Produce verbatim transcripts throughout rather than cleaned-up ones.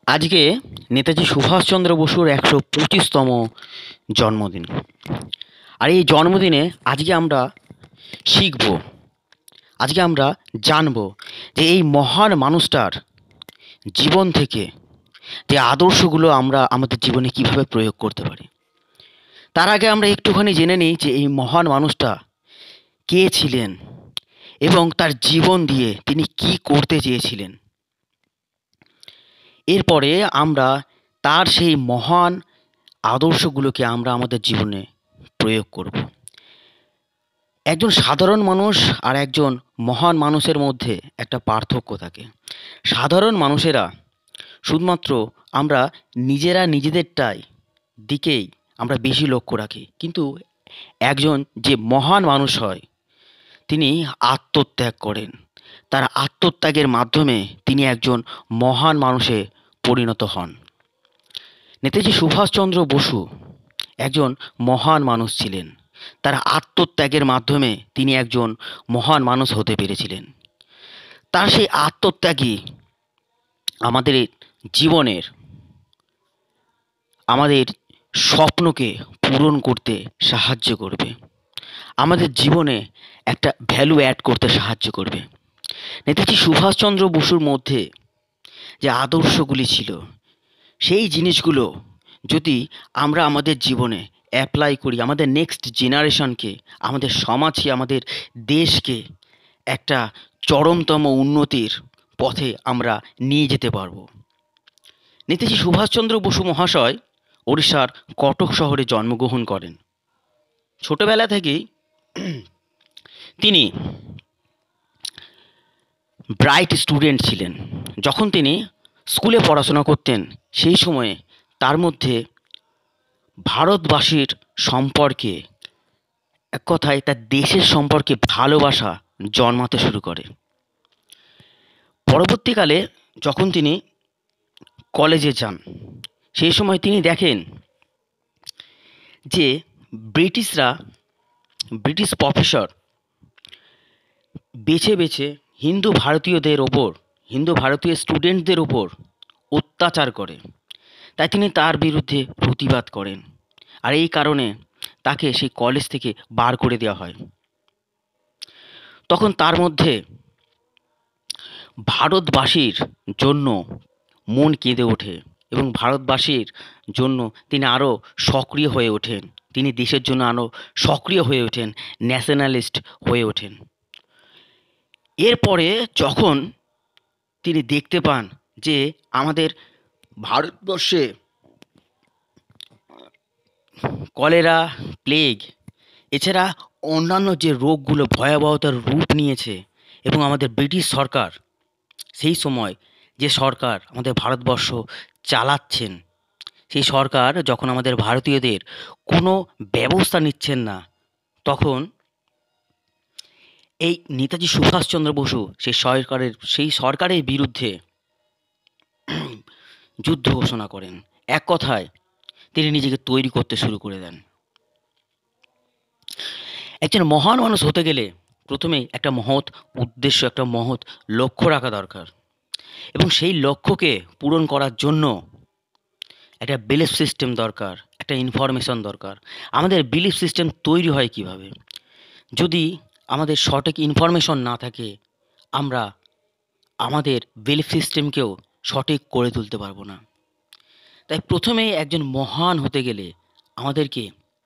আজকে নেতাজি সুভাষচন্দ্র বসুর একশো পঁচিশতম জন্মদিন। আর এই জন্মদিনে আজকে আমরা শিখব, আজকে আমরা জানব যে এই মহান মানুষটার জীবন থেকে যে আদর্শগুলো আমরা আমাদের জীবনে কিভাবে প্রয়োগ করতে পারি। তার আগে আমরা একটুখানি জেনে নিই যে এই মহান মানুষটা কে ছিলেন এবং তার জীবন দিয়ে তিনি কি করতে চেয়েছিলেন। এরপরে আমরা তার সেই মহান আদর্শগুলোকে আমরা আমাদের জীবনে প্রয়োগ করব। একজন সাধারণ মানুষ আর একজন মহান মানুষের মধ্যে একটা পার্থক্য থাকে। সাধারণ মানুষেরা শুধুমাত্র আমরা নিজেরা নিজেদেরটাই দিকেই আমরা বেশি লক্ষ্য রাখি, কিন্তু একজন যে মহান মানুষ হয় তিনি আত্মত্যাগ করেন। তার আত্মত্যাগের মাধ্যমে তিনি একজন মহান মানুষে পরিণত হন। নেতাজি সুভাষচন্দ্র বসু একজন মহান মানুষ ছিলেন। তার আত্মত্যাগের মাধ্যমে তিনি একজন মহান মানুষ হতে পেরেছিলেন। তার সেই আত্মত্যাগই আমাদের জীবনের, আমাদের স্বপ্নকে পূরণ করতে সাহায্য করবে, আমাদের জীবনে একটা ভ্যালু অ্যাড করতে সাহায্য করবে। নেতাজি সুভাষচন্দ্র বসুর মধ্যে যে আদর্শগুলি ছিল, সেই জিনিসগুলো যদি আমরা আমাদের জীবনে অ্যাপ্লাই করি, আমাদের নেক্সট জেনারেশনকে, আমাদের সমাজকে, আমাদের দেশকে একটা চরমতম উন্নতির পথে আমরা নিয়ে যেতে পারব। নেতাজি সুভাষচন্দ্র বসু মহাশয় ওড়িশার কটক শহরে জন্মগ্রহণ করেন। ছোটবেলা থেকেই তিনি ব্রাইট স্টুডেন্ট ছিলেন। যখন তিনি স্কুলে পড়াশোনা করতেন সেই সময়ে তার মধ্যে ভারতবাসীর সম্পর্কে, এক কথায় তার দেশের সম্পর্কে ভালোবাসা জন্মাতে শুরু করে। পরবর্তীকালে যখন তিনি কলেজে যান সেই সময় তিনি দেখেন যে ব্রিটিশরা, ব্রিটিশ প্রফেসর বেছে বেছে হিন্দু ভারতীয়দের ওপর, হিন্দু ভারতীয় স্টুডেন্টদের ওপর অত্যাচার করে। তাই তিনি তার বিরুদ্ধে প্রতিবাদ করেন, আর এই কারণে তাকে সেই কলেজ থেকে বার করে দেওয়া হয়। তখন তার মধ্যে ভারতবাসীর জন্য মন কেঁদে ওঠে এবং ভারতবাসীর জন্য তিনি আরও সক্রিয় হয়ে ওঠেন। তিনি দেশের জন্য আরও সক্রিয় হয়ে ওঠেন, ন্যাশনালিস্ট হয়ে ওঠেন। এরপরে যখন তিনি দেখতে পান যে আমাদের ভারতবর্ষে কলেরা, প্লেগ এছাড়া অন্যান্য যে রোগগুলো ভয়াবহতার রূপ নিয়েছে এবং আমাদের ব্রিটিশ সরকার, সেই সময় যে সরকার আমাদের ভারতবর্ষ চালাচ্ছেন, সেই সরকার যখন আমাদের ভারতীয়দের কোনো ব্যবস্থা নিচ্ছেন না, তখন এই নেতাজি সুভাষচন্দ্র বসু সেই সরকারের সেই সরকারের বিরুদ্ধে যুদ্ধ ঘোষণা করেন। এক কথায় তিনি নিজেকে তৈরি করতে শুরু করে দেন। একজন মহান মানুষ হতে গেলে প্রথমেই একটা মহৎ উদ্দেশ্য, একটা মহৎ লক্ষ্য রাখা দরকার, এবং সেই লক্ষ্যকে পূরণ করার জন্য একটা বিলিফ সিস্টেম দরকার, একটা ইনফরমেশন দরকার। আমাদের বিলিফ সিস্টেম তৈরি হয় কিভাবে? যদি আমাদের সঠিক ইনফরমেশন না থাকে, আমরা আমাদের বিলিফ সিস্টেমকেও সঠিক করে তুলতে পারবো না। তাই প্রথমেই একজন মহান হতে গেলে আমাদেরকে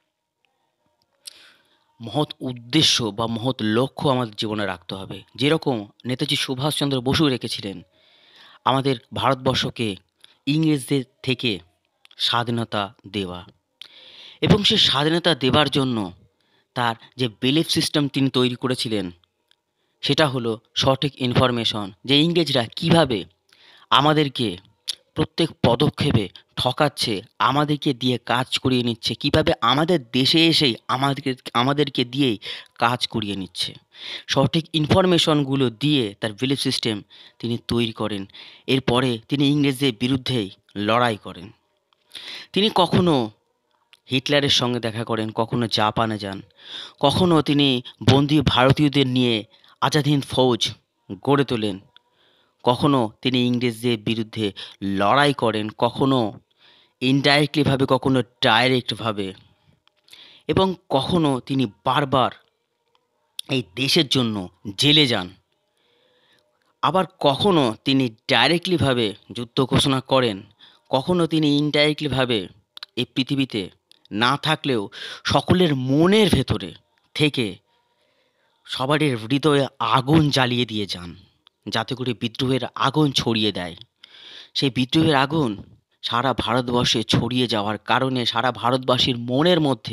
মহৎ উদ্দেশ্য বা মহৎ লক্ষ্য আমাদের জীবনে রাখতে হবে। যেরকম নেতাজি সুভাষচন্দ্র বসু রেখেছিলেন, আমাদের ভারতবর্ষকে ইংরেজদের থেকে স্বাধীনতা দেওয়া, এবং সে স্বাধীনতা দেবার জন্য তার যে বিলিফ সিস্টেম তিনি তৈরি করেছিলেন সেটা হলো সঠিক ইনফরমেশন, যে ইংরেজরা কিভাবে আমাদেরকে প্রত্যেক পদক্ষেপে ঠকাচ্ছে, আমাদেরকে দিয়ে কাজ করিয়ে নিচ্ছে, কিভাবে আমাদের দেশে এসেই আমাদেরকে আমাদেরকে দিয়েই কাজ করিয়ে নিচ্ছে। সঠিক ইনফরমেশনগুলো দিয়ে তার বিলিফ সিস্টেম তিনি তৈরি করেন। এরপরে তিনি ইংরেজদের বিরুদ্ধেই লড়াই করেন। তিনি কখনো হিটলারের সঙ্গে দেখা করেন, কখনো জাপানে যান, কখনো তিনি বন্দী ভারতীয়দের নিয়ে আজাদ হিন্দ ফৌজ গড়ে তোলেন, কখনো তিনি ইংরেজদের বিরুদ্ধে লড়াই করেন, কখনো ইনডাইরেক্টলি ভাবে, কখনো ডাইরেক্ট ভাবে, এবং কখনো তিনি বারবার এই দেশের জন্য জেলে যান। আবার কখনো তিনি ডাইরেক্টলি ভাবে যুদ্ধ ঘোষণা করেন, কখনো তিনি ইনডাইরেক্টলি ভাবে এই পৃথিবীতে না থাকলেও সকলের মনের ভেতরে থেকে সবারই হৃদয়ে আগুন জ্বালিয়ে দিয়ে যান, যাতে করে বিদ্রোহের আগুন ছড়িয়ে দেয়। সেই বিদ্রোহের আগুন সারা ভারতবর্ষে ছড়িয়ে যাওয়ার কারণে সারা ভারতবাসীর মনের মধ্যে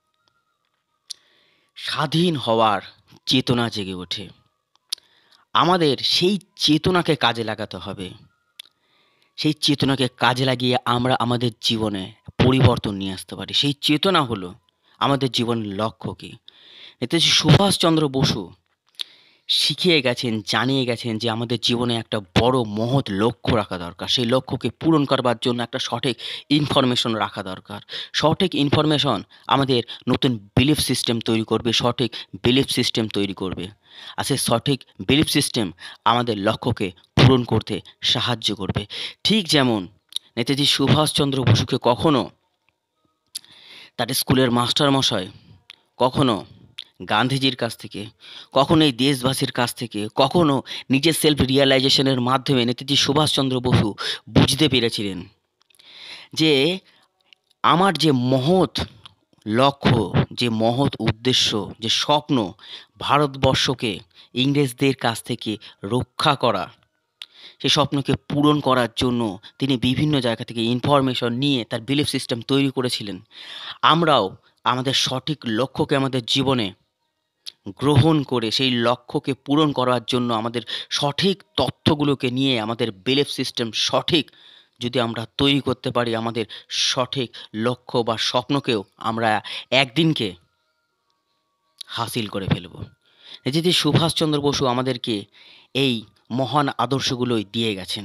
স্বাধীন হওয়ার চেতনা জেগে ওঠে। আমাদের সেই চেতনাকে কাজে লাগাতে হবে। সেই চেতনাকে কাজে লাগিয়ে আমরা আমাদের জীবনে পরিবর্তন নিয়ে আসতে পারি। সেই চেতনা হলো আমাদের জীবনের লক্ষ্য কী। নেতাজি সুভাষচন্দ্র বসু শিখিয়ে গেছেন, জানিয়ে গেছেন যে আমাদের জীবনে একটা বড় মহৎ লক্ষ্য রাখা দরকার। সেই লক্ষ্যকে পূরণ করবার জন্য একটা সঠিক ইনফরমেশন রাখা দরকার। সঠিক ইনফরমেশন আমাদের নতুন বিলিফ সিস্টেম তৈরি করবে, সঠিক বিলিফ সিস্টেম তৈরি করবে। আর সেই সঠিক বিলিফ সিস্টেম আমাদের লক্ষ্যকে পূরণ করতে সাহায্য করবে। ঠিক যেমন নেতাজি সুভাষচন্দ্র বসুকে কখনো তার স্কুলের মাস্টারমশাই, কখনো গান্ধীজির কাছ থেকে, কখনো এই দেশবাসীর কাছ থেকে, কখনো নিজের সেলফ রিয়ালাইজেশনের মাধ্যমে নেতাজি সুভাষচন্দ্র বসু বুঝতে পেরেছিলেন যে আমার যে মহৎ লক্ষ্য, যে মহৎ উদ্দেশ্য, যে স্বপ্ন, ভারতবর্ষকে ইংরেজদের কাছ থেকে রক্ষা করা, সেই স্বপ্নকে পূরণ করার জন্য তিনি বিভিন্ন জায়গা থেকে ইনফরমেশন নিয়ে তার বিলিফ সিস্টেম তৈরি করেছিলেন। আমরাও আমাদের সঠিক লক্ষ্যকে আমাদের জীবনে গ্রহণ করে সেই লক্ষ্যকে পূরণ করার জন্য আমাদের সঠিক তথ্যগুলোকে নিয়ে আমাদের বিলিফ সিস্টেম সঠিক যদি আমরা তৈরি করতে পারি, আমাদের সঠিক লক্ষ্য বা স্বপ্নকেও আমরা একদিনকে হাসিল করে ফেলব। নেতাজি সুভাষচন্দ্র বসু আমাদেরকে এই মহান আদর্শগুলোই দিয়ে গেছেন।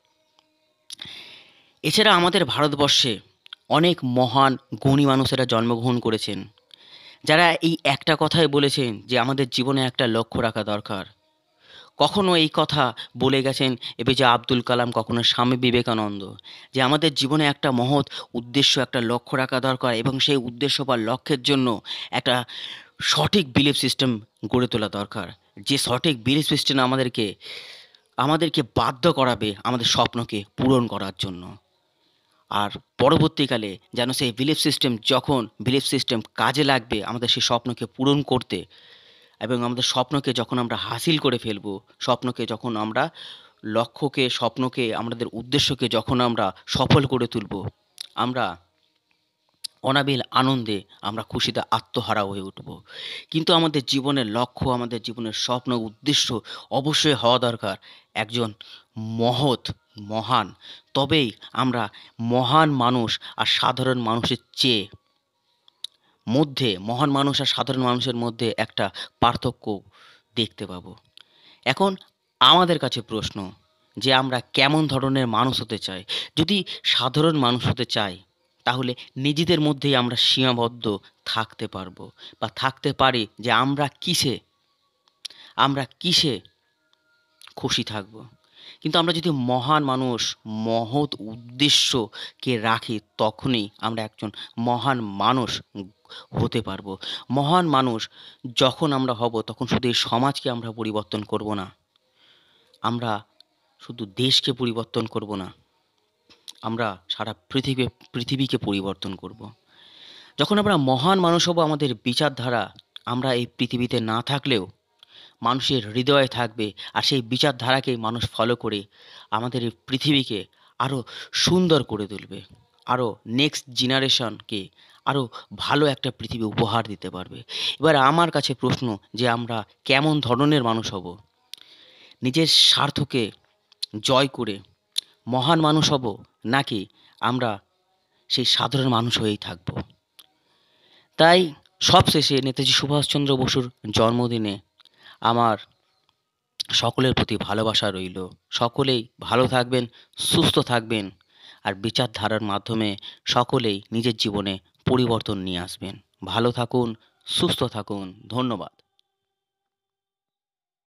এছাড়া আমাদের ভারতবর্ষে অনেক মহান গুণী মানুষেরা জন্মগ্রহণ করেছেন, যারা এই একটা কথাই বলেছেন যে আমাদের জীবনে একটা লক্ষ্য রাখা দরকার। কখনো এই কথা বলে গেছেন এপিজে আব্দুল কালাম, কখনো স্বামী বিবেকানন্দ, যে আমাদের জীবনে একটা মহৎ উদ্দেশ্য, একটা লক্ষ্য রাখা দরকার এবং সেই উদ্দেশ্য বা লক্ষ্যের জন্য একটা সঠিক বিলিফ সিস্টেম গড়ে তোলা দরকার। যে সঠিক বিলিফ সিস্টেম আমাদেরকে আমাদেরকে বাধ্য করাবে আমাদের স্বপ্নকে পূরণ করার জন্য। আর পরবর্তীকালে যেন সেই বিলিফ সিস্টেম যখন বিলিফ সিস্টেম কাজে লাগবে আমাদের সেই স্বপ্নকে পূরণ করতে, এবং আমাদের স্বপ্নকে যখন আমরা হাসিল করে ফেলবো, স্বপ্নকে যখন আমরা লক্ষ্যকে, স্বপ্নকে, আমাদের উদ্দেশ্যকে যখন আমরা সফল করে তুলব, আমরা অনাবিল আনন্দে, আমরা খুশিতে আত্মহারা হয়ে উঠব। কিন্তু আমাদের জীবনের লক্ষ্য, আমাদের জীবনের স্বপ্ন, উদ্দেশ্য অবশ্যই হওয়া দরকার একজন মহৎ, মহান। তবেই আমরা মহান মানুষ আর সাধারণ মানুষের চেয়ে মধ্যে, মহান মানুষ আর সাধারণ মানুষের মধ্যে একটা পার্থক্য দেখতে পাবো। এখন আমাদের কাছে প্রশ্ন যে আমরা কেমন ধরনের মানুষ হতে চাই। যদি সাধারণ মানুষ হতে চাই তাহলে নিজেদের মধ্যেই আমরা সীমাবদ্ধ থাকতে পারবো বা থাকতে পারি যে আমরা কিসে আমরা কিসে খুশি থাকব। কিন্তু আমরা যদি মহান মানুষ, মহৎ উদ্দেশ্যকে রাখি, তখনই আমরা একজন মহান মানুষ হতে পারবো। মহান মানুষ যখন আমরা হব তখন শুধু এই সমাজকে আমরা পরিবর্তন করব না, আমরা শুধু দেশকে পরিবর্তন করব না, আমরা সারা পৃথিবী পৃথিবীকে পরিবর্তন করব। যখন আমরা মহান মানুষ হব, আমাদের বিচারধারা আমরা এই পৃথিবীতে না থাকলেও মানুষের হৃদয়ে থাকবে, আর সেই বিচারধারাকে মানুষ ফলো করে আমাদের এই পৃথিবীকে আরও সুন্দর করে তুলবে, আরও নেক্সট জেনারেশনকে আরও ভালো একটা পৃথিবী উপহার দিতে পারবে। এবার আমার কাছে প্রশ্ন যে আমরা কেমন ধরনের মানুষ হব। নিজের স্বার্থকে জয় করে মহান মানুষ হব, নাকি আমরা সেই সাধারণ মানুষ হয়েই থাকব। তাই সবশেষে নেতাজি সুভাষচন্দ্র বসুর জন্মদিনে আমার সকলের প্রতি ভালোবাসা রইল। সকলেই ভালো থাকবেন, সুস্থ থাকবেন, আর বিচারধারার মাধ্যমে সকলেই নিজের জীবনে পরিবর্তন নিয়ে আসবেন। ভালো থাকুন, সুস্থ থাকুন। ধন্যবাদ।